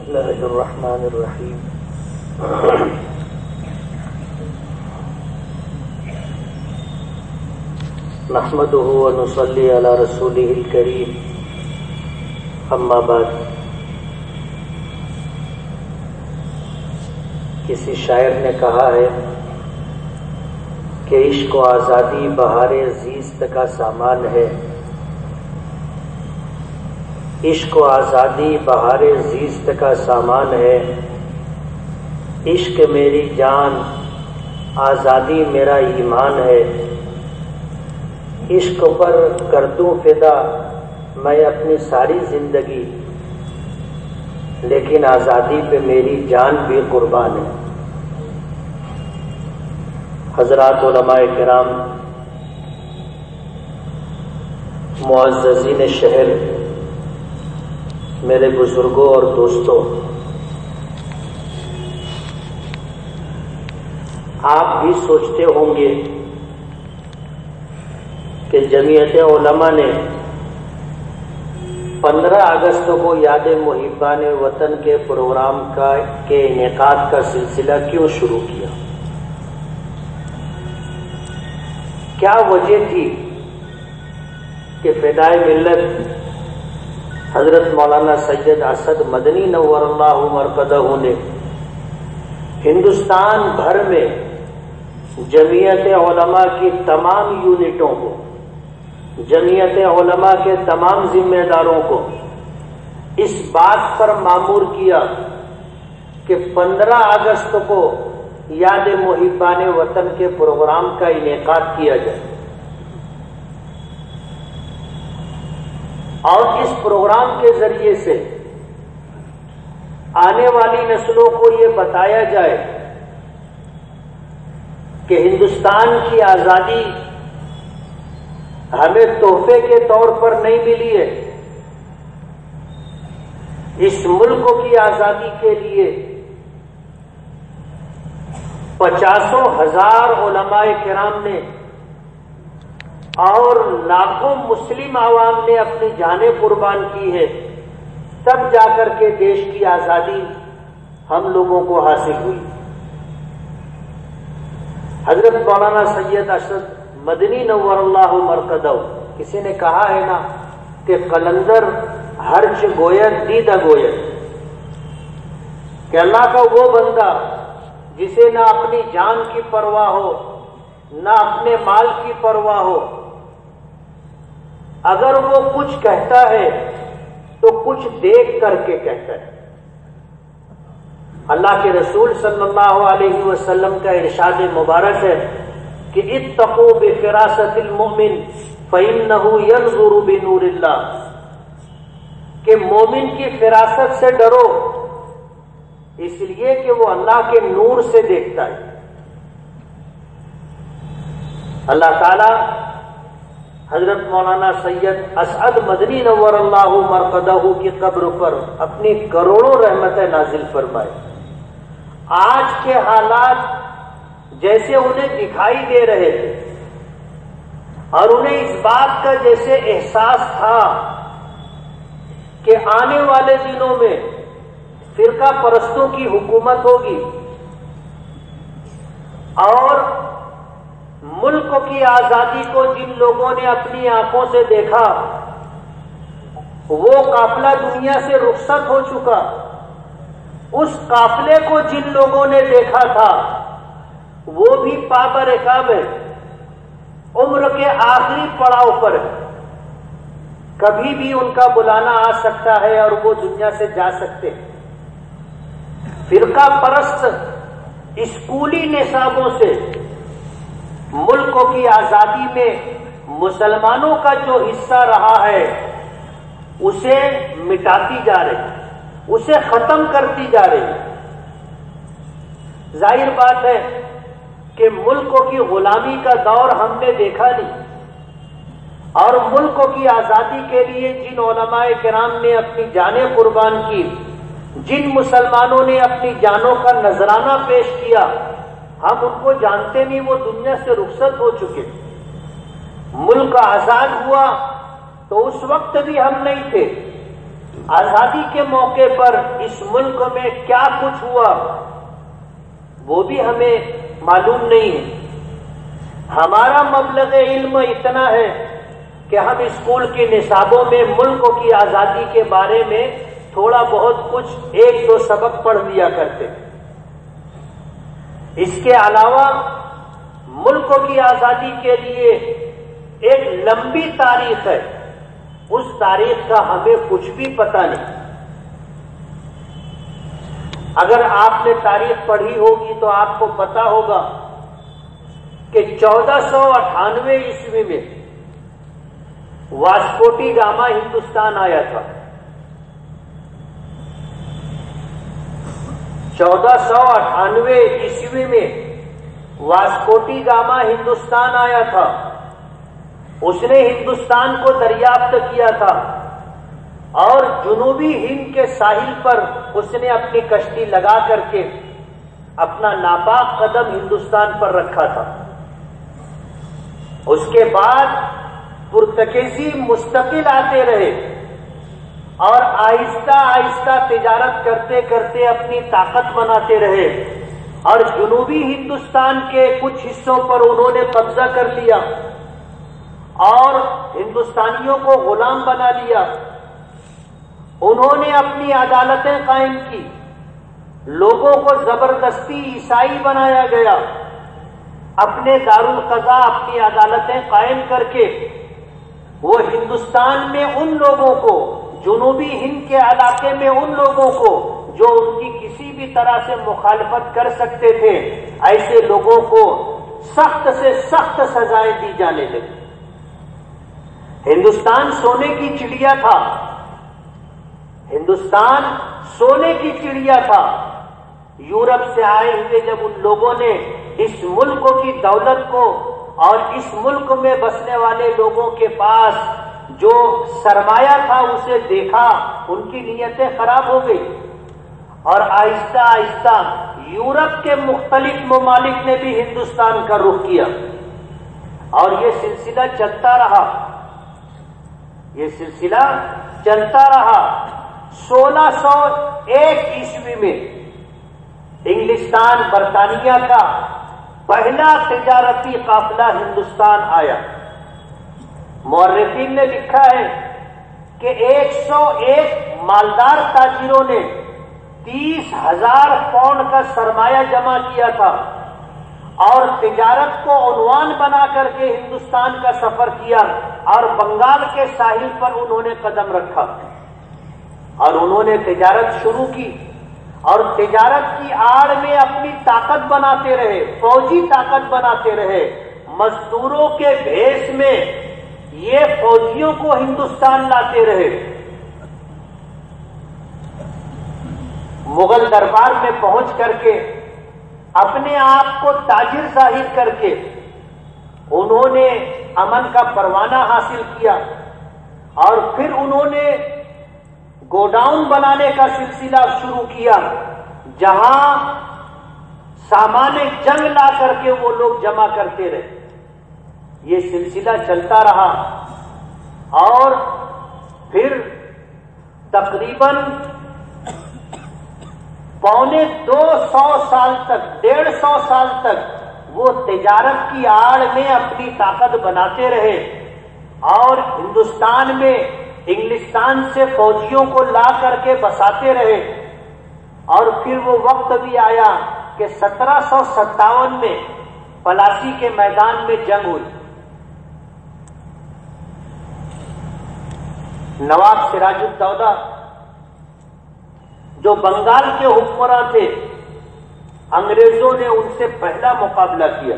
بسم اللہ الرحمن الرحیم نحمده ونصلی علی رسولہ الکریم اما بعد۔ کسی شاعر نے کہا ہے کہ عشق و آزادی بہار زیست کا سامان ہے، عشق و آزادی بہار زیست کا سامان ہے، عشق میری جان آزادی میرا ایمان ہے، عشق پر کر دوں فدا میں اپنی ساری زندگی، لیکن آزادی پہ میری جان بھی قربان ہے۔ حضرات علماء کرام، معززین شہر، میرے بزرگوں اور دوستوں، آپ بھی سوچتے ہوں گے کہ جمعیت علماء نے 15 اگست کو یاد محبان وطن کے پروگرام کے انعقاد کا سلسلہ کیوں شروع کیا؟ کیا وجہ تھی کہ فدائے ملت حضرت مولانا سید اسد مدنی نور اللہ مرقدہ نے ہندوستان بھر میں جمعیت علماء کی تمام یونٹوں کو، جمعیت علماء کے تمام ذمہ داروں کو اس بات پر مامور کیا کہ 15 اگست کو یاد محبان وطن کے پروگرام کا انعقاد کیا جائے، اور اس پروگرام کے ذریعے سے آنے والی نسلوں کو یہ بتایا جائے کہ ہندوستان کی آزادی ہمیں تحفے کے طور پر نہیں ملی ہے، اس ملک کی آزادی کے لیے 50,000 علماء کرام نے اور لاکھوں مسلم عوام نے اپنی جانیں قربان کی ہے، تب جا کر کے دیش کی آزادی ہم لوگوں کو حاصل ہوئی۔ حضرت مولانا سید اسد مدنی نور اللہ مرقدہ، کسی نے کہا ہے نا کہ قلندر ہرچ گوید دیدہ گوید، کہ اللہ کا وہ بندہ جسے نہ اپنی جان کی پرواہ ہو نہ اپنے مال کی پرواہ ہو، اگر وہ کچھ کہتا ہے تو کچھ دیکھ کر کے کہتا ہے۔ اللہ کے رسول صلی اللہ علیہ وسلم کا ارشاد مبارک ہے کہ اتقوا بفراست المؤمن فإنه ينظر بنور اللہ، کہ مومن کی فراست سے ڈرو اس لیے کہ وہ اللہ کے نور سے دیکھتا ہے۔ اللہ تعالی حضرت مولانا سید اسعد مدنی نور اللہ مرقدہ کی قبر پر اپنی کروڑوں رحمتیں نازل فرمائے۔ آج کے حالات جیسے انہیں دکھائی دے رہے تھے اور انہیں اس بات کا جیسے احساس تھا کہ آنے والے دنوں میں فرقہ پرستوں کی حکومت ہوگی اور ملک کی آزادی کو جن لوگوں نے اپنی آنکھوں سے دیکھا وہ قافلہ دنیا سے رخصت ہو چکا، اس قافلے کو جن لوگوں نے دیکھا تھا وہ بھی پابرکاب ہے، عمر کے آخری پڑاؤ پر کبھی بھی ان کا بلانا آ سکتا ہے اور وہ دنیا سے جا سکتے ہیں۔ فرقہ پرست اسکولی نصابوں سے ملک کی آزادی میں مسلمانوں کا جو حصہ رہا ہے اسے مٹاتی جا رہی، اسے ختم کرتی جا رہی۔ ظاہر بات ہے کہ ملک کی غلامی کا دور ہم نے دیکھا نہیں، اور ملک کی آزادی کے لیے جن علماء کرام نے اپنی جانیں قربان کی، جن مسلمانوں نے اپنی جانوں کا نذرانہ پیش کیا، ہم ان کو جانتے نہیں، وہ دنیا سے رخصت ہو چکے۔ ملک آزاد ہوا تو اس وقت بھی ہم نہیں تھے، آزادی کے موقع پر اس ملک میں کیا کچھ ہوا وہ بھی ہمیں معلوم نہیں ہے. ہمارا مبلغ علم اتنا ہے کہ ہم اسکول کی نصابوں میں ملک کی آزادی کے بارے میں تھوڑا بہت کچھ ایک دو سبق پڑھ لیا کرتے. اس کے علاوہ ملک کی آزادی کے لیے ایک لمبی تاریخ ہے، اس تاریخ کا ہمیں کچھ بھی پتہ نہیں. اگر آپ نے تاریخ پڑھی ہوگی تو آپ کو پتا ہوگا کہ 1498 عیسوی میں واسکوٹی گاما ہندوستان آیا تھا. 1498 عیسوی میں واسکوٹی گاما ہندوستان آیا تھا. اس نے ہندوستان کو دریافت کیا تھا اور جنوبی ہند کے ساحل پر اس نے اپنی کشتی لگا کر کے اپنا ناپاک قدم ہندوستان پر رکھا تھا. اس کے بعد پرتگیزی مستقل آتے رہے اور آہستہ آہستہ تجارت کرتے کرتے اپنی طاقت بناتے رہے اور جنوبی ہندوستان کے کچھ حصوں پر انہوں نے قبضہ کر لیا اور ہندوستانیوں کو غلام بنا لیا. انہوں نے اپنی عدالتیں قائم کی، لوگوں کو زبردستی عیسائی بنایا گیا. اپنے دارالقضاء اپنی عدالتیں قائم کر کے وہ ہندوستان میں ان لوگوں کو، جنوبی ہند کے علاقے میں ان لوگوں کو جو ان کی کسی بھی طرح سے مخالفت کر سکتے تھے، ایسے لوگوں کو سخت سے سخت سزائیں دی جانے لگی. ہندوستان سونے کی چڑیا تھا، ہندوستان سونے کی چڑیا تھا. یورپ سے آئے ہوئے جب ان لوگوں نے اس ملک کی دولت کو اور اس ملک میں بسنے والے لوگوں کے پاس جو سرمایہ تھا اسے دیکھا، ان کی نیتیں خراب ہو گئی اور آہستہ آہستہ یورپ کے مختلف ممالک نے بھی ہندوستان کا رخ کیا اور یہ سلسلہ چلتا رہا. یہ سلسلہ چلتا رہا. 1601 عیسوی میں انگلستان برطانیہ کا پہلا تجارتی قافلہ ہندوستان آیا. مورخین نے لکھا ہے کہ 101 مالدار تاجروں نے 30,000 پاؤنڈ کا سرمایہ جمع کیا تھا اور تجارت کو عنوان بنا کر کے ہندوستان کا سفر کیا اور بنگال کے ساحل پر انہوں نے قدم رکھا اور انہوں نے تجارت شروع کی اور تجارت کی آڑ میں اپنی طاقت بناتے رہے، فوجی طاقت بناتے رہے. مزدوروں کے بھیس میں یہ فوجیوں کو ہندوستان لاتے رہے. مغل دربار میں پہنچ کر کے اپنے آپ کو تاجر ظاہر کر کے انہوں نے امن کا پروانہ حاصل کیا اور پھر انہوں نے گوڈاؤن بنانے کا سلسلہ شروع کیا جہاں سامان جنگ لا کر کے وہ لوگ جمع کرتے رہے. یہ سلسلہ چلتا رہا اور پھر تقریباً 125 سال تک 150 سال تک وہ تجارت کی آڑ میں اپنی طاقت بناتے رہے اور ہندوستان میں انگلستان سے فوجیوں کو لا کر کے بساتے رہے. اور پھر وہ وقت بھی آیا کہ 1757 میں پلاسی کے میدان میں جنگ ہوئی. نواب سراج الدولہ جو بنگال کے حکمراں تھے، انگریزوں نے ان سے پہلا مقابلہ کیا.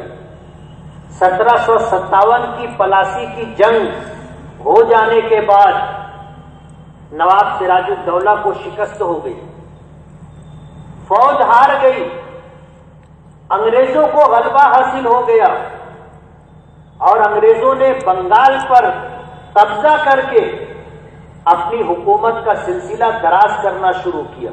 1757 کی پلاسی کی جنگ ہو جانے کے بعد نواب سراج الدولہ کو شکست ہو گئی، فوج ہار گئی، انگریزوں کو غلبہ حاصل ہو گیا اور انگریزوں نے بنگال پر قبضہ کر کے اپنی حکومت کا سلسلہ دراز کرنا شروع کیا.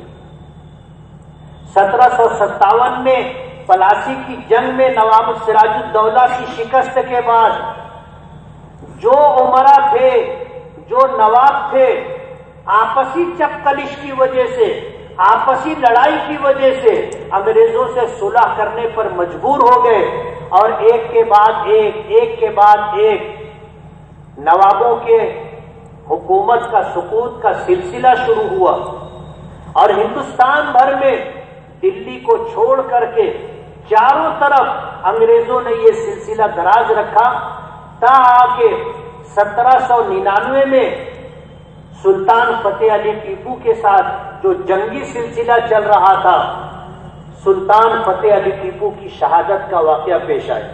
1757 میں پلاسی کی جنگ میں نواب سراج الدولہ کی شکست کے بعد جو امراء تھے، جو نواب تھے، آپسی چپکلش کی وجہ سے، آپسی لڑائی کی وجہ سے انگریزوں سے صلح کرنے پر مجبور ہو گئے، اور ایک کے بعد ایک نوابوں کے حکومت کا سقوط کا سلسلہ شروع ہوا، اور ہندوستان بھر میں دلی کو چھوڑ کر کے چاروں طرف انگریزوں نے یہ سلسلہ دراز رکھا، تاکہ 1799 میں سلطان فتح علی ٹیپو کے ساتھ جو جنگی سلسلہ چل رہا تھا، سلطان فتح علی ٹیپو کی شہادت کا واقعہ پیش آیا۔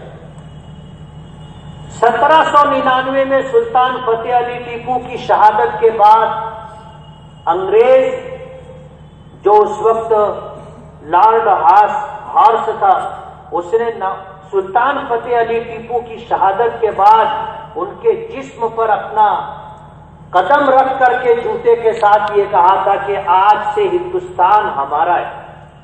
1799 میں سلطان فتح علی ٹیپو کی شہادت کے بعد انگریز جو اس وقت لارڈ ہارس تھا، اس نے سلطان فتح علی ٹیپو کی شہادت کے بعد ان کے جسم پر اپنا قدم رکھ کر کے جوتے کے ساتھ یہ کہا تھا کہ آج سے ہندوستان ہمارا ہے۔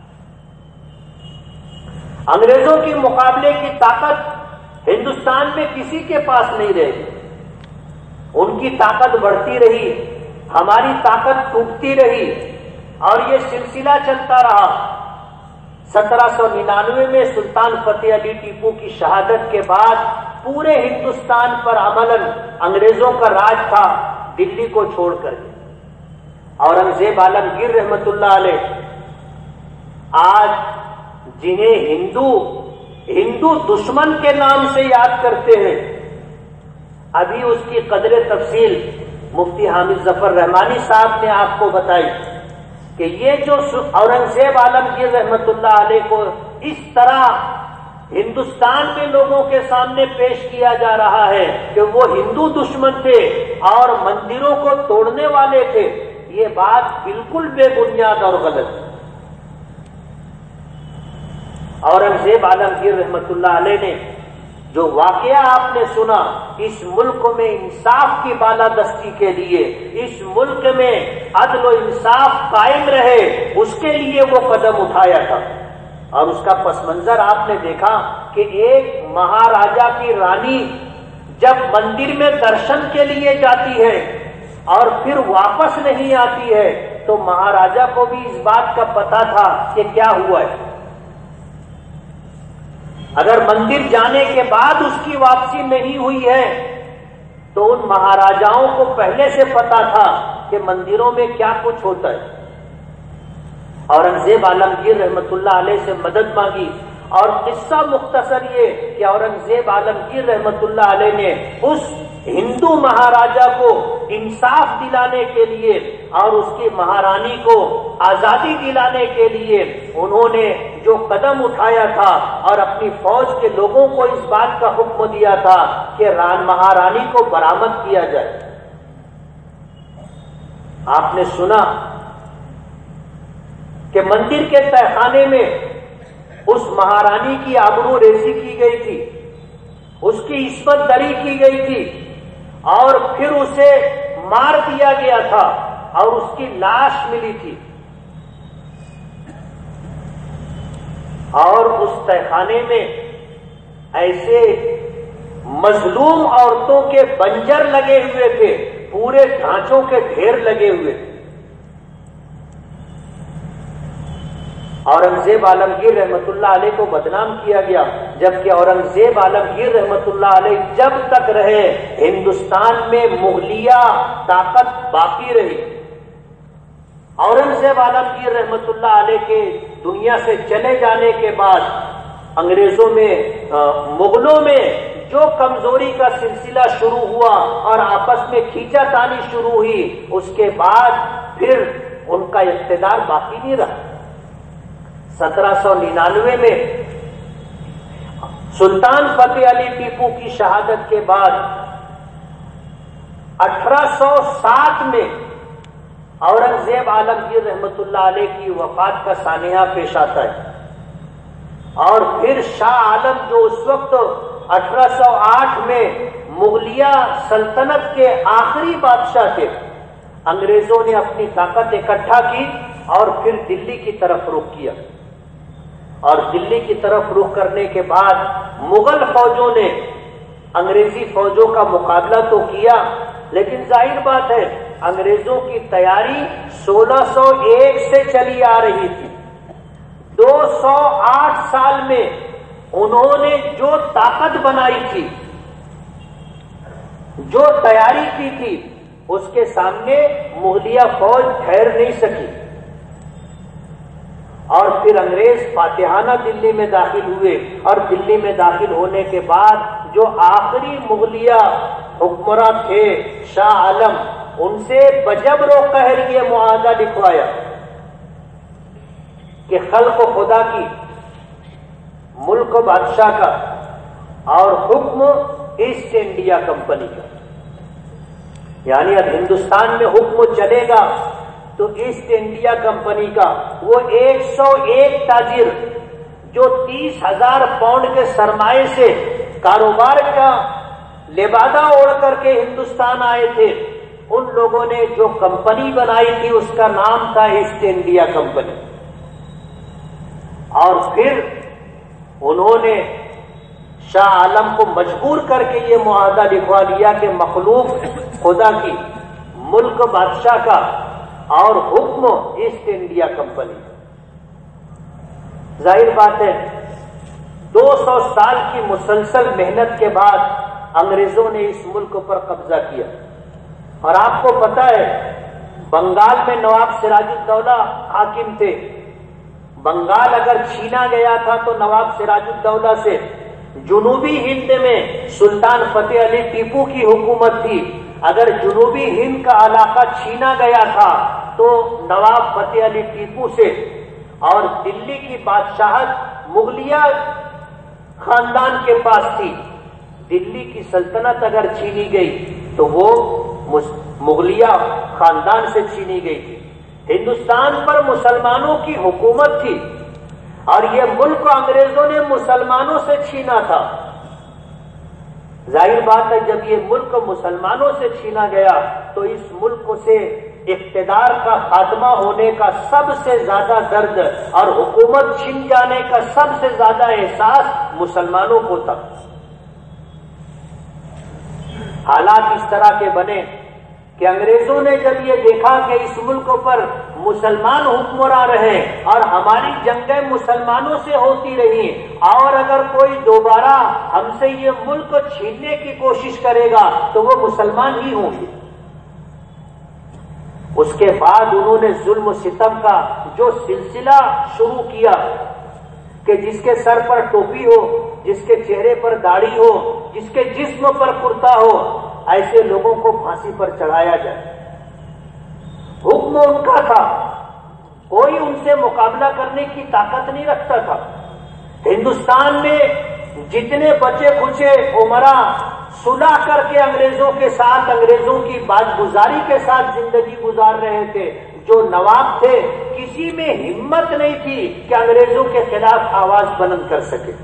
انگریزوں کے مقابلے کی طاقت ہندوستان میں کسی کے پاس نہیں رہی، ان کی طاقت بڑھتی رہی، ہماری طاقت ٹوٹتی رہی، اور یہ سلسلہ چلتا رہا۔ 1799 میں سلطان فتح علی ٹیپو کی شہادت کے بعد پورے ہندوستان پر عملاً انگریزوں کا راج تھا، دلی کو چھوڑ کر کے۔ اورنگزیب عالمگیر رحمت اللہ علیہ آج جنہیں ہندو دشمن کے نام سے یاد کرتے ہیں، ابھی اس کی قدر تفصیل مفتی حامد ظفر رحمانی صاحب نے آپ کو بتائی کہ یہ جو اورنگزیب عالمگیر رحمت اللہ علیہ کو اس طرح ہندوستان میں لوگوں کے سامنے پیش کیا جا رہا ہے کہ وہ ہندو دشمن تھے اور مندروں کو توڑنے والے تھے، یہ بات بالکل بے بنیاد اور غلط ہے۔ اورنگزیب عالمگیر رحمت اللہ علیہ نے جو واقعہ آپ نے سنا، اس ملک میں انصاف کی بالادستی کے لیے، اس ملک میں عدل و انصاف قائم رہے، اس کے لیے وہ قدم اٹھایا تھا۔ اور اس کا پس منظر آپ نے دیکھا کہ ایک مہاراجا کی رانی جب مندر میں درشن کے لیے جاتی ہے اور پھر واپس نہیں آتی ہے، تو مہاراجا کو بھی اس بات کا پتا تھا کہ کیا ہوا ہے۔ اگر مندر جانے کے بعد اس کی واپسی نہیں ہوئی ہے تو ان مہاراجاؤں کو پہلے سے پتا تھا کہ مندروں میں کیا کچھ ہوتا ہے۔ اورنگزیب عالمگیر رحمت اللہ علیہ سے مدد مانگی، اور قصہ مختصر یہ کہ اورنگزیب عالمگیر رحمت اللہ علیہ نے اس ہندو مہاراجا کو انصاف دلانے کے لیے اور اس کی مہارانی کو آزادی دلانے کے لیے انہوں نے جو قدم اٹھایا تھا اور اپنی فوج کے لوگوں کو اس بات کا حکم دیا تھا کہ مہارانی کو برآمد کیا جائے۔ آپ نے سنا کہ مندر کے تہخانے میں اس مہارانی کی آبرو ریزی کی گئی تھی، اس کی عصمت دری کی گئی تھی، اور پھر اسے مار دیا گیا تھا اور اس کی لاش ملی تھی، اور اس تہخانے میں ایسے مظلوم عورتوں کے بنجر لگے ہوئے تھے، پورے ڈھانچوں کے ڈھیر لگے ہوئے تھے۔ اورنگزیب عالمگیر رحمت اللہ علیہ کو بدنام کیا گیا، جبکہ اورنگزیب عالمگیر رحمت اللہ علیہ جب تک رہے ہندوستان میں مغلیہ طاقت باقی رہی۔ اورنگزیب عالمگیر رحمت اللہ علیہ کے دنیا سے چلے جانے کے بعد انگریزوں میں مغلوں میں جو کمزوری کا سلسلہ شروع ہوا اور آپس میں کھینچا تانی شروع ہوئی، اس کے بعد پھر ان کا اقتدار باقی نہیں رہا۔ 1799 میں سلطان فتح علی ٹیپو کی شہادت کے بعد 1807 میں اورنگزیب عالمگیر رحمت اللہ علیہ کی وفات کا سانحہ پیش آتا ہے، اور پھر شاہ عالم جو اس وقت 1808 میں مغلیہ سلطنت کے آخری بادشاہ تھے، انگریزوں نے اپنی طاقت اکٹھا کی اور پھر دلی کی طرف رخ کیا، اور دلی کی طرف رخ کرنے کے بعد مغل فوجوں نے انگریزی فوجوں کا مقابلہ تو کیا، لیکن ظاہر بات ہے انگریزوں کی تیاری 1601 سے چلی آ رہی تھی. 208 سال میں انہوں نے جو طاقت بنائی تھی، جو تیاری کی تھی، اس کے سامنے مغلیہ فوج ٹھہر نہیں سکی. اور پھر انگریز فاتحانہ دلی میں داخل ہوئے، اور دلی میں داخل ہونے کے بعد جو آخری مغلیہ حکمراں تھے شاہ عالم، ان سے بجبر و قہر یہ معاہدہ لکھوایا کہ خلق و خدا کی، ملک و بادشاہ کا، اور حکم ایسٹ انڈیا کمپنی کا. یعنی اب ہندوستان میں حکم چلے گا تو ایسٹ انڈیا کمپنی کا. وہ 101 تاجر جو 30,000 پاؤنڈ کے سرمایے سے کاروبار کا لبادہ اوڑھ کر کے ہندوستان آئے تھے، ان لوگوں نے جو کمپنی بنائی تھی اس کا نام تھا ایسٹ انڈیا کمپنی. اور پھر انہوں نے شاہ عالم کو مجبور کر کے یہ معاہدہ لکھوا لیا کہ مخلوق خدا کی، ملک بادشاہ کا، اور حکم ایسٹ انڈیا کمپنی. ظاہر بات ہے 200 سال کی مسلسل محنت کے بعد انگریزوں نے اس ملک پر قبضہ کیا. اور آپ کو پتا ہے بنگال میں نواب سراج الدولہ حاکم تھے. بنگال اگر چھینا گیا تھا تو نواب سراج الدولہ سے. جنوبی ہند میں سلطان فتح علی ٹیپو کی حکومت تھی. اگر جنوبی ہند کا علاقہ چھینا گیا تھا تو نواب فتح علی ٹیپو سے. اور دلی کی بادشاہت مغلیہ خاندان کے پاس تھی. دلی کی سلطنت اگر چھینی گئی تو وہ مغلیہ خاندان سے چھینی گئی تھی. ہندوستان پر مسلمانوں کی حکومت تھی اور یہ ملک انگریزوں نے مسلمانوں سے چھینا تھا. ظاہر بات ہے جب یہ ملک مسلمانوں سے چھینا گیا تو اس ملک سے اقتدار کا خاتمہ ہونے کا سب سے زیادہ درد اور حکومت چھن جانے کا سب سے زیادہ احساس مسلمانوں کو تھا. حالات اس طرح کے بنے کہ انگریزوں نے جب یہ دیکھا کہ اس ملک پر مسلمان حکمراں رہے اور ہماری جنگیں مسلمانوں سے ہوتی رہی، اور اگر کوئی دوبارہ ہم سے یہ ملک چھیننے کی کوشش کرے گا تو وہ مسلمان ہی ہوں گے. اس کے بعد انہوں نے ظلم و ستم کا جو سلسلہ شروع کیا کہ جس کے سر پر ٹوپی ہو، جس کے چہرے پر داڑھی ہو، جس کے جسم پر کرتا ہو، ایسے لوگوں کو پھانسی پر چڑھایا جائے. حکم ان کا تھا، کوئی ان سے مقابلہ کرنے کی طاقت نہیں رکھتا تھا. ہندوستان میں جتنے بچے کچے عمرا صلح کر کے انگریزوں کے ساتھ، انگریزوں کی بات گزاری کے ساتھ زندگی گزار رہے تھے. جو نواب تھے کسی میں ہمت نہیں تھی کہ انگریزوں کے خلاف آواز بلند کر سکے.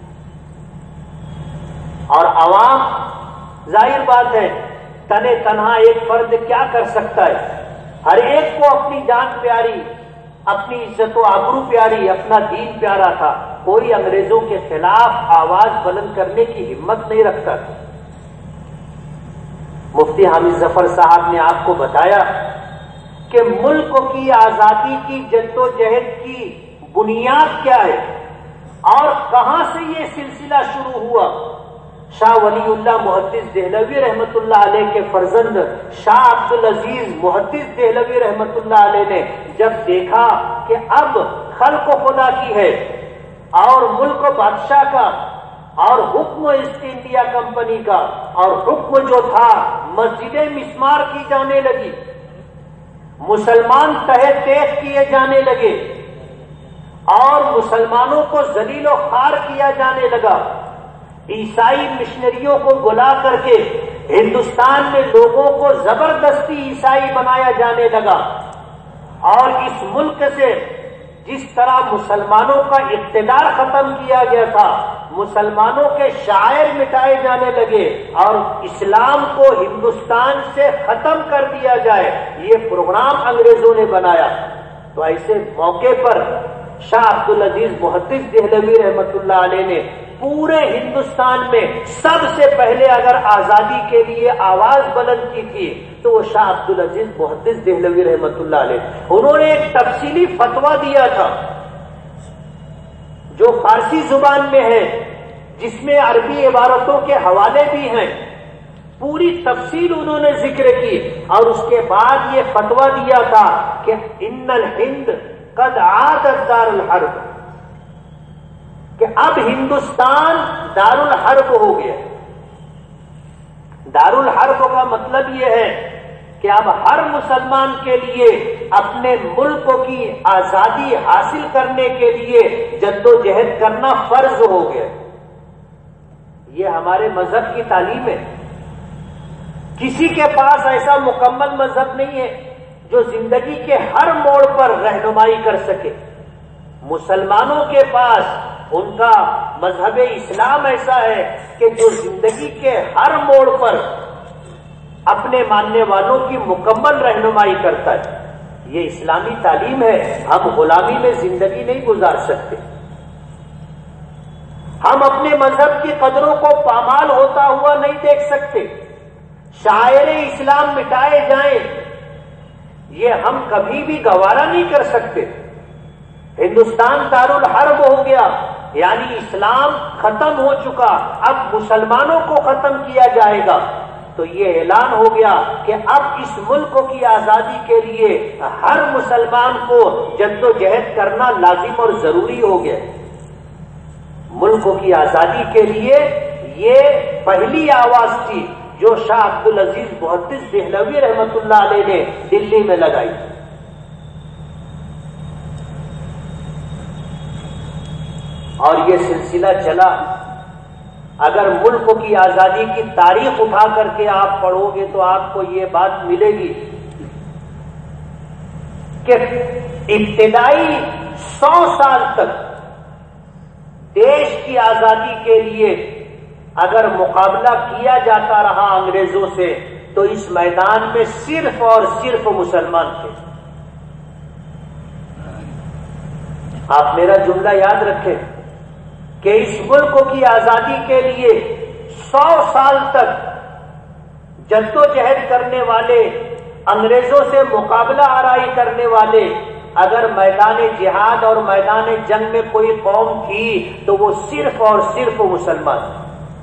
اور عوام ظاہر بات ہے تنے تنہا ایک فرد کیا کر سکتا ہے. ہر ایک کو اپنی جان پیاری، اپنی عزت و آبرو پیاری، اپنا دین پیارا تھا. کوئی انگریزوں کے خلاف آواز بلند کرنے کی ہمت نہیں رکھتا تھا. مفتی حامد ظفر صاحب نے آپ کو بتایا کہ ملک کی آزادی کی جد و جہد کی بنیاد کیا ہے اور کہاں سے یہ سلسلہ شروع ہوا. شاہ ولی اللہ محدث دہلوی رحمت اللہ علیہ کے فرزند شاہ عبدالعزیز محدث دہلوی رحمت اللہ علیہ نے جب دیکھا کہ اب خلق و خدا کی ہے اور ملک و بادشاہ کا اور حکم ایسٹ انڈیا کمپنی کا، اور حکم جو تھا مسجدیں مسمار کی جانے لگی، مسلمان تہہ تیغ کیے جانے لگے اور مسلمانوں کو ذلیل و خوار کیا جانے لگا. عیسائی مشنریوں کو بلا کر کے ہندوستان میں لوگوں کو زبردستی عیسائی بنایا جانے لگا، اور اس ملک سے جس طرح مسلمانوں کا اقتدار ختم کیا گیا تھا، مسلمانوں کے شاعر مٹائے جانے لگے اور اسلام کو ہندوستان سے ختم کر دیا جائے، یہ پروگرام انگریزوں نے بنایا. تو ایسے موقع پر شاہ عبدالعزیز محدث دہلوی رحمت اللہ علیہ نے پورے ہندوستان میں سب سے پہلے اگر آزادی کے لیے آواز بلند کی تھی تو وہ شاہ عبدالعزیز محدث دہلوی رحمۃ اللہ علیہ. انہوں نے ایک تفصیلی فتویٰ دیا تھا جو فارسی زبان میں ہے، جس میں عربی عبارتوں کے حوالے بھی ہیں. پوری تفصیل انہوں نے ذکر کی اور اس کے بعد یہ فتویٰ دیا تھا کہ ان الہند قد عادت دار الحرب، کہ اب ہندوستان دار الحرب ہو گیا. دار الحرب کا مطلب یہ ہے کہ اب ہر مسلمان کے لیے اپنے ملک کی آزادی حاصل کرنے کے لیے جدوجہد کرنا فرض ہو گیا. یہ ہمارے مذہب کی تعلیم ہے. کسی کے پاس ایسا مکمل مذہب نہیں ہے جو زندگی کے ہر موڑ پر رہنمائی کر سکے. مسلمانوں کے پاس ان کا مذہب اسلام ایسا ہے کہ جو زندگی کے ہر موڑ پر اپنے ماننے والوں کی مکمل رہنمائی کرتا ہے. یہ اسلامی تعلیم ہے. ہم غلامی میں زندگی نہیں گزار سکتے. ہم اپنے مذہب کی قدروں کو پامال ہوتا ہوا نہیں دیکھ سکتے. شاعر اسلام مٹائے جائیں یہ ہم کبھی بھی گوارا نہیں کر سکتے. ہندوستان دار الحرب ہو گیا، یعنی اسلام ختم ہو چکا، اب مسلمانوں کو ختم کیا جائے گا. تو یہ اعلان ہو گیا کہ اب اس ملک کی آزادی کے لیے ہر مسلمان کو جدوجہد کرنا لازم اور ضروری ہو گیا. ملک کی آزادی کے لیے یہ پہلی آواز تھی جو شاہ عبدالعزیز محدث دہلوی رحمۃ اللہ علیہ نے دلی میں لگائی. اور یہ سلسلہ چلا. اگر ملک کی آزادی کی تاریخ اٹھا کر کے آپ پڑھو گے تو آپ کو یہ بات ملے گی کہ ابتدائی 100 سال تک دیش کی آزادی کے لیے اگر مقابلہ کیا جاتا رہا انگریزوں سے تو اس میدان میں صرف اور صرف مسلمان تھے. آپ میرا جملہ یاد رکھیں کہ اس ملک کی آزادی کے لیے 100 سال تک جدوجہد کرنے والے، انگریزوں سے مقابلہ آرائی کرنے والے، اگر میدان جہاد اور میدان جنگ میں کوئی قوم تھی تو وہ صرف اور صرف مسلمان تھے.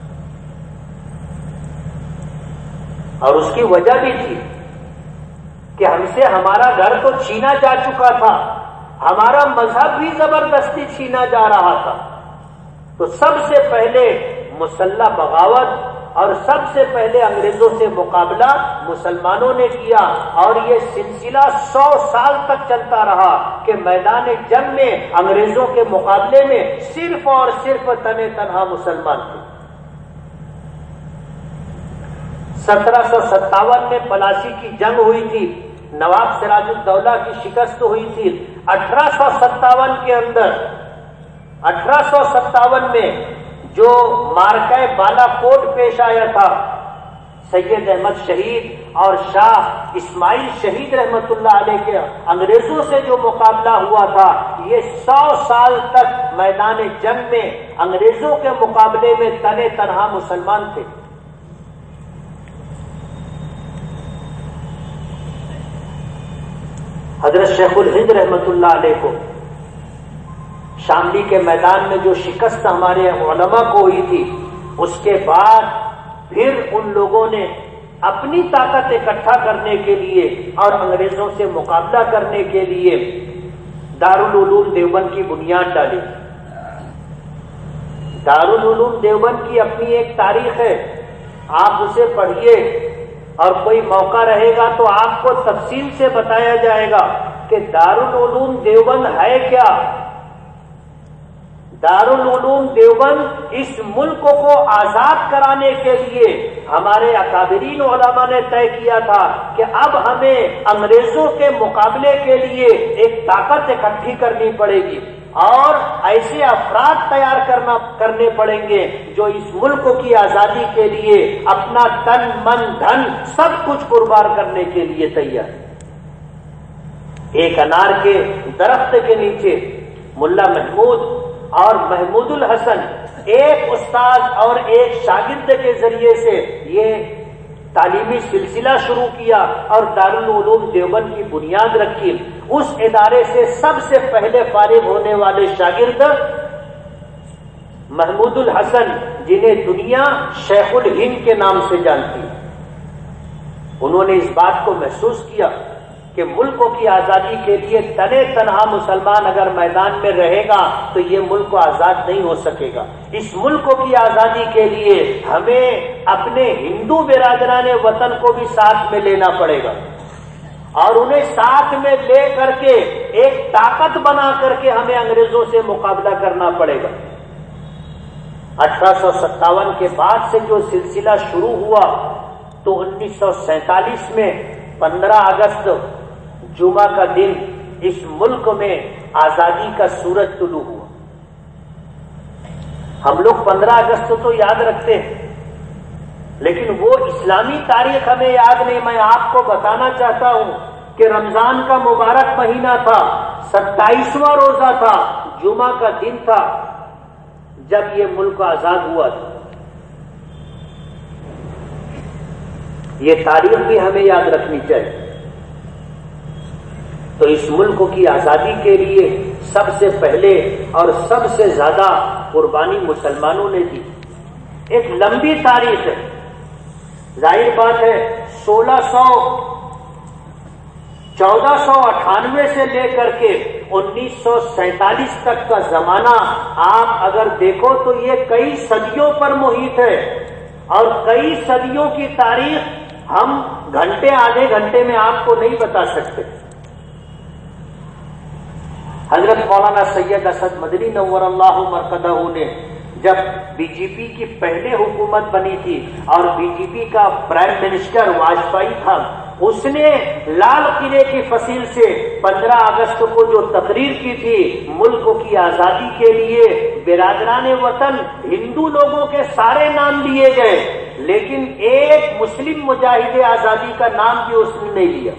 اور اس کی وجہ بھی تھی کہ ہم سے ہمارا گھر تو چھینا جا چکا تھا، ہمارا مذہب بھی زبردستی چھینا جا رہا تھا. تو سب سے پہلے مسلح بغاوت اور سب سے پہلے انگریزوں سے مقابلہ مسلمانوں نے کیا. اور یہ سلسلہ 100 سال تک چلتا رہا کہ میدان جنگ میں انگریزوں کے مقابلے میں صرف اور صرف تنہا مسلمان تھے. 1757 میں پلاسی کی جنگ ہوئی تھی، نواب سراج الدولہ کی شکست ہوئی تھی. 1857 کے اندر 1857 میں جو مارکہ بالا کوٹ پیش آیا تھا، سید احمد شہید اور شاہ اسماعیل شہید رحمت اللہ علیہ کے انگریزوں سے جو مقابلہ ہوا تھا، یہ 100 سال تک میدان جنگ میں انگریزوں کے مقابلے میں تنہا مسلمان تھے. حضرت شیخ الہند رحمت اللہ علیہ کو شاملی کے میدان میں جو شکست ہمارے علماء کو ہوئی تھی، اس کے بعد پھر ان لوگوں نے اپنی طاقت اکٹھا کرنے کے لیے اور انگریزوں سے مقابلہ کرنے کے لیے دارالعلوم دیوبند کی بنیاد ڈالی. دارالعلوم دیوبند کی اپنی ایک تاریخ ہے، آپ اسے پڑھیے اور کوئی موقع رہے گا تو آپ کو تفصیل سے بتایا جائے گا کہ دارالعلوم دیوبند ہے کیا. دارالعلوم دیوبند اس ملک کو آزاد کرانے کے لیے ہمارے اکابرین علماء نے طے کیا تھا کہ اب ہمیں انگریزوں کے مقابلے کے لیے ایک طاقت اکٹھی کرنی پڑے گی اور ایسے افراد تیار کرنے پڑیں گے جو اس ملک کی آزادی کے لیے اپنا تن من دھن سب کچھ قربان کرنے کے لیے تیار. ایک انار کے درخت کے نیچے ملا محمود اور محمود الحسن ایک استاد اور ایک شاگرد کے ذریعے سے یہ تعلیمی سلسلہ شروع کیا اور دارالعلوم دیوبند کی بنیاد رکھی۔ اس ادارے سے سب سے پہلے فارغ ہونے والے شاگرد محمود الحسن، جنہیں دنیا شیخ الہند کے نام سے جانتی ہے، انہوں نے اس بات کو محسوس کیا کہ ملکوں کی آزادی کے لیے تنے تنہا مسلمان اگر میدان میں رہے گا تو یہ ملک آزاد نہیں ہو سکے گا۔ اس ملک کی آزادی کے لیے ہمیں اپنے ہندو برادران وطن کو بھی ساتھ میں لینا پڑے گا اور انہیں ساتھ میں لے کر کے ایک طاقت بنا کر کے ہمیں انگریزوں سے مقابلہ کرنا پڑے گا۔ 1857 کے بعد سے جو سلسلہ شروع ہوا تو 1947 میں 15 اگست جمعہ کا دن اس ملک میں آزادی کا سورج طلوع ہوا۔ ہم لوگ 15 اگست تو یاد رکھتے ہیں، لیکن وہ اسلامی تاریخ ہمیں یاد نہیں۔ میں آپ کو بتانا چاہتا ہوں کہ رمضان کا مبارک مہینہ تھا، 27واں روزہ تھا، جمعہ کا دن تھا جب یہ ملک آزاد ہوا تھا۔ یہ تاریخ بھی ہمیں یاد رکھنی چاہیے۔ تو اس ملک کی آزادی کے لیے سب سے پہلے اور سب سے زیادہ قربانی مسلمانوں نے دی۔ ایک لمبی تاریخ ہے، ظاہر بات ہے 1498 سے لے کر کے 1947 تک کا زمانہ آپ اگر دیکھو تو یہ کئی صدیوں پر محیط ہے، اور کئی صدیوں کی تاریخ ہم گھنٹے آدھے گھنٹے میں آپ کو نہیں بتا سکتے۔ حضرت مولانا سید اسد مدنی نور اللہ مرقدہ نے جب بی جے پی کی پہلے حکومت بنی تھی اور بی جے پی کا پرائم منسٹر واجپئی تھا، اس نے لال قلعے کی فصیل سے 15 اگست کو جو تقریر کی تھی ملک کی آزادی کے لیے، برادران وطن ہندو لوگوں کے سارے نام لیے گئے، لیکن ایک مسلم مجاہد آزادی کا نام بھی اس نے نہیں لیا۔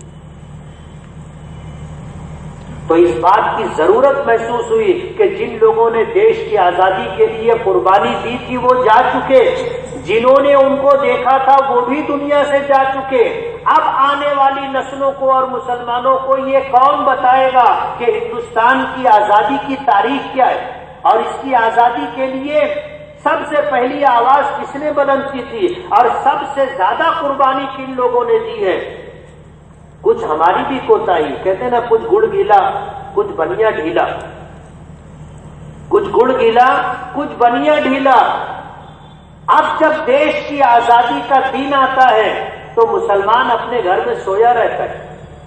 تو اس بات کی ضرورت محسوس ہوئی کہ جن لوگوں نے دیش کی آزادی کے لیے قربانی دی تھی وہ جا چکے، جنہوں نے ان کو دیکھا تھا وہ بھی دنیا سے جا چکے۔ اب آنے والی نسلوں کو اور مسلمانوں کو یہ کون بتائے گا کہ ہندوستان کی آزادی کی تاریخ کیا ہے، اور اس کی آزادی کے لیے سب سے پہلی آواز کس نے بلند کی تھی اور سب سے زیادہ قربانی کن لوگوں نے دی ہے؟ کچھ ہماری بھی کوتاہی، کہتے ہیں نا کچھ گڑ گیلا کچھ بنیا ڈھیلا، کچھ گڑ گیلا کچھ بنیا ڈھیلا۔ اب جب دیش کی آزادی کا دن آتا ہے تو مسلمان اپنے گھر میں سویا رہتا ہے،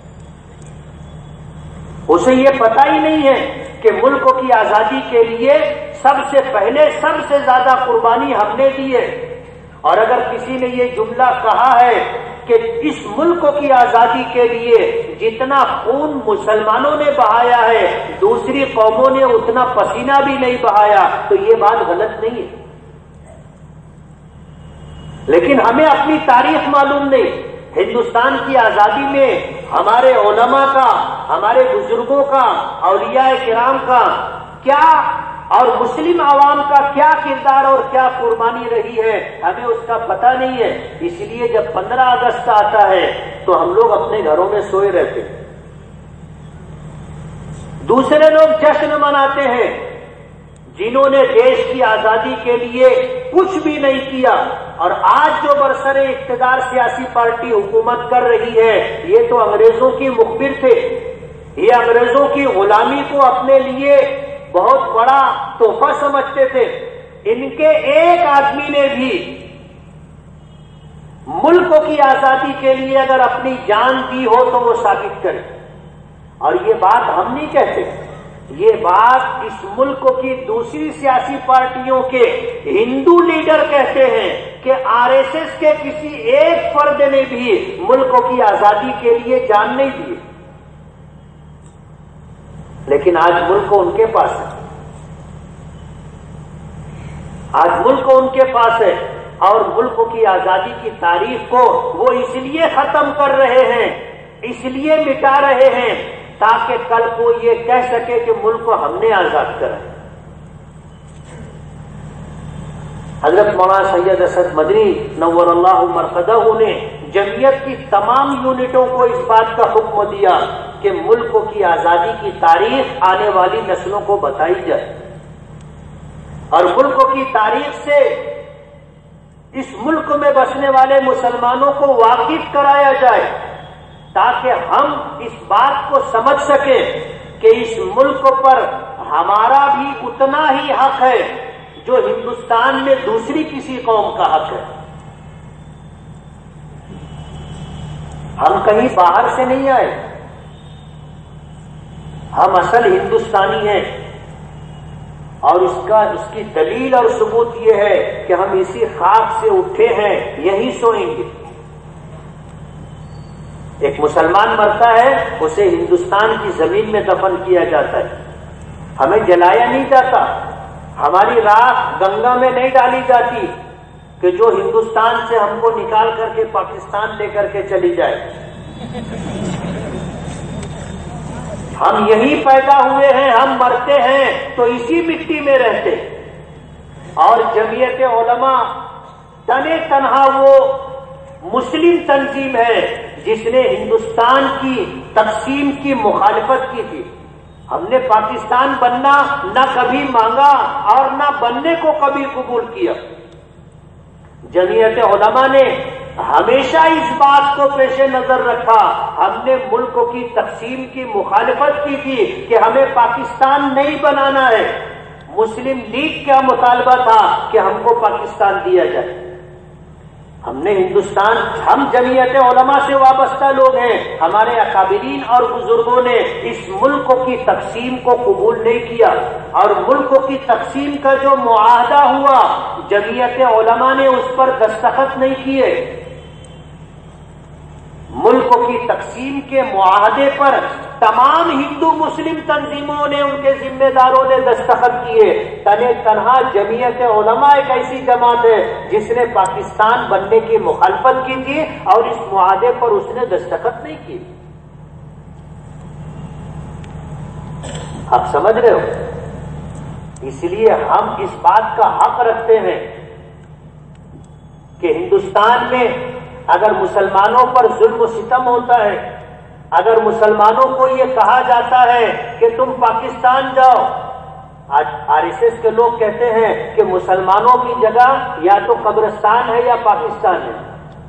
اسے یہ پتہ ہی نہیں ہے کہ ملک کی آزادی کے لیے سب سے پہلے سب سے زیادہ قربانی ہم نے دی ہے۔ اور اگر کسی نے یہ جملہ کہا ہے کہ اس ملک کی آزادی کے لیے جتنا خون مسلمانوں نے بہایا ہے دوسری قوموں نے اتنا پسینہ بھی نہیں بہایا، تو یہ بات غلط نہیں ہے۔ لیکن ہمیں اپنی تاریخ معلوم نہیں۔ ہندوستان کی آزادی میں ہمارے علماء کا، ہمارے بزرگوں کا، اولیاء کرام کا کیا اور مسلم عوام کا کیا کردار اور کیا قربانی رہی ہے، ہمیں اس کا پتہ نہیں ہے۔ اس لیے جب 15 اگست آتا ہے تو ہم لوگ اپنے گھروں میں سوئے رہتے ہیں، دوسرے لوگ جشن مناتے ہیں جنہوں نے دیش کی آزادی کے لیے کچھ بھی نہیں کیا۔ اور آج جو برسر اقتدار سیاسی پارٹی حکومت کر رہی ہے یہ تو انگریزوں کی مخبر تھے، یہ انگریزوں کی غلامی کو اپنے لیے بہت بڑا تحفہ سمجھتے تھے۔ ان کے ایک آدمی نے بھی ملک کی آزادی کے لیے اگر اپنی جان دی ہو تو وہ ثابت کرے۔ اور یہ بات ہم نہیں کہتے، یہ بات اس ملک کی دوسری سیاسی پارٹیوں کے ہندو لیڈر کہتے ہیں کہ آر ایس ایس کے کسی ایک فرد نے بھی ملک کی آزادی کے لیے جان نہیں دی، لیکن آج ملک ان کے پاس ہے، آج ملک ان کے پاس ہے، اور ملک کی آزادی کی تاریخ کو وہ اس لیے ختم کر رہے ہیں، اس لیے مٹا رہے ہیں تاکہ کل کو یہ کہہ سکے کہ ملک کو ہم نے آزاد کرا۔ حضرت مولانا سید اسد مدنی نور اللہ مرقدہ نے جمعیت کی تمام یونٹوں کو اس بات کا حکم دیا کہ ملک کی آزادی کی تاریخ آنے والی نسلوں کو بتائی جائے اور ملک کی تاریخ سے اس ملک میں بسنے والے مسلمانوں کو واقف کرایا جائے تاکہ ہم اس بات کو سمجھ سکیں کہ اس ملک پر ہمارا بھی اتنا ہی حق ہے جو ہندوستان میں دوسری کسی قوم کا حق ہے. ہم کہیں باہر سے نہیں آئے، ہم اصل ہندوستانی ہیں، اور اس کی دلیل اور ثبوت یہ ہے کہ ہم اسی خاک سے اٹھے ہیں، یہی سوئیں گے. ایک مسلمان مرتا ہے اسے ہندوستان کی زمین میں دفن کیا جاتا ہے، ہمیں جلایا نہیں جاتا، ہماری راکھ گنگا میں نہیں ڈالی جاتی کہ جو ہندوستان سے ہم کو نکال کر کے پاکستان لے کر کے چلی جائے. ہم یہی پیدا ہوئے ہیں، ہم مرتے ہیں تو اسی مٹی میں رہتے. اور جمعیت علماء تنے تنہا وہ مسلم تنظیم ہے جس نے ہندوستان کی تقسیم کی مخالفت کی تھی. ہم نے پاکستان بننا نہ کبھی مانگا اور نہ بننے کو کبھی قبول کیا. جمعیت علماء نے ہمیشہ اس بات کو پیش نظر رکھا، ہم نے ملک کی تقسیم کی مخالفت کی تھی کہ ہمیں پاکستان نہیں بنانا ہے. مسلم لیگ کا مطالبہ تھا کہ ہم کو پاکستان دیا جائے. ہم جمعیت علماء سے وابستہ لوگ ہیں، ہمارے اکابرین اور بزرگوں نے اس ملک کی تقسیم کو قبول نہیں کیا، اور ملک کی تقسیم کا جو معاہدہ ہوا جمعیت علماء نے اس پر دستخط نہیں کیے. ملک کی تقسیم کے معاہدے پر تمام ہندو مسلم تنظیموں نے، ان کے ذمہ داروں نے دستخط کیے. تنے تنہا جمعیت علماء ایک ایسی جماعت ہے جس نے پاکستان بننے کی مخالفت کی تھی اور اس معاہدے پر اس نے دستخط نہیں کی. آپ سمجھ رہے ہو؟ اس لیے ہم اس بات کا حق رکھتے ہیں کہ ہندوستان میں اگر مسلمانوں پر ظلم و ستم ہوتا ہے، اگر مسلمانوں کو یہ کہا جاتا ہے کہ تم پاکستان جاؤ، آج RSS کے لوگ کہتے ہیں کہ مسلمانوں کی جگہ یا تو قبرستان ہے یا پاکستان ہے.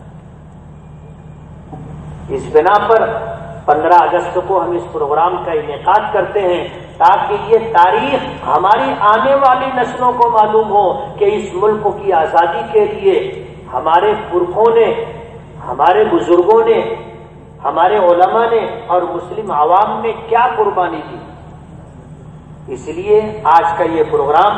اس بنا پر 15 اگست کو ہم اس پروگرام کا انعقاد کرتے ہیں تاکہ یہ تاریخ ہماری آنے والی نسلوں کو معلوم ہو کہ اس ملک کی آزادی کے لیے ہمارے پرکھوں نے، ہمارے بزرگوں نے، ہمارے علماء نے اور مسلم عوام نے کیا قربانی دی. اس لیے آج کا یہ پروگرام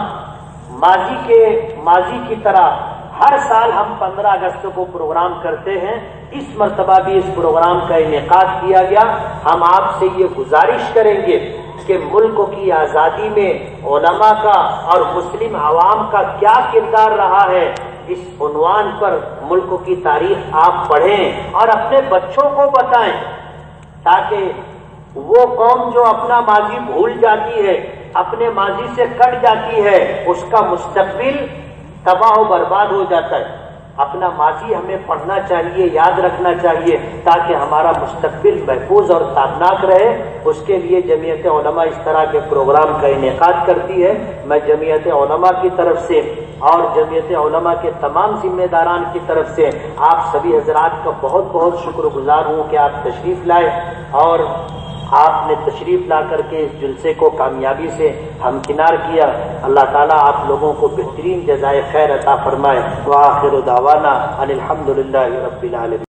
ماضی کی طرح ہر سال ہم 15 اگست کو پروگرام کرتے ہیں، اس مرتبہ بھی اس پروگرام کا انعقاد کیا گیا. ہم آپ سے یہ گزارش کریں گے کہ ملک کی آزادی میں علماء کا اور مسلم عوام کا کیا کردار رہا ہے، اس عنوان پر ملک کی تاریخ آپ پڑھیں اور اپنے بچوں کو بتائیں تاکہ وہ قوم جو اپنا ماضی بھول جاتی ہے، اپنے ماضی سے کٹ جاتی ہے، اس کا مستقبل تباہ و برباد ہو جاتا ہے. اپنا ماضی ہمیں پڑھنا چاہیے، یاد رکھنا چاہیے تاکہ ہمارا مستقبل محفوظ اور تابناک رہے. اس کے لیے جمعیت علماء اس طرح کے پروگرام کا انعقاد کرتی ہے. میں جمعیت علماء کی طرف سے اور جمعیت علماء کے تمام ذمہ داران کی طرف سے آپ سبھی حضرات کا بہت بہت شکر گزار ہوں کہ آپ تشریف لائے اور آپ نے تشریف لا کر کے اس جلسے کو کامیابی سے ہمکنار کیا. اللہ تعالیٰ آپ لوگوں کو بہترین جزائے خیر عطا فرمائے. وآخر دعوانا ان الحمد للہ رب العالمین.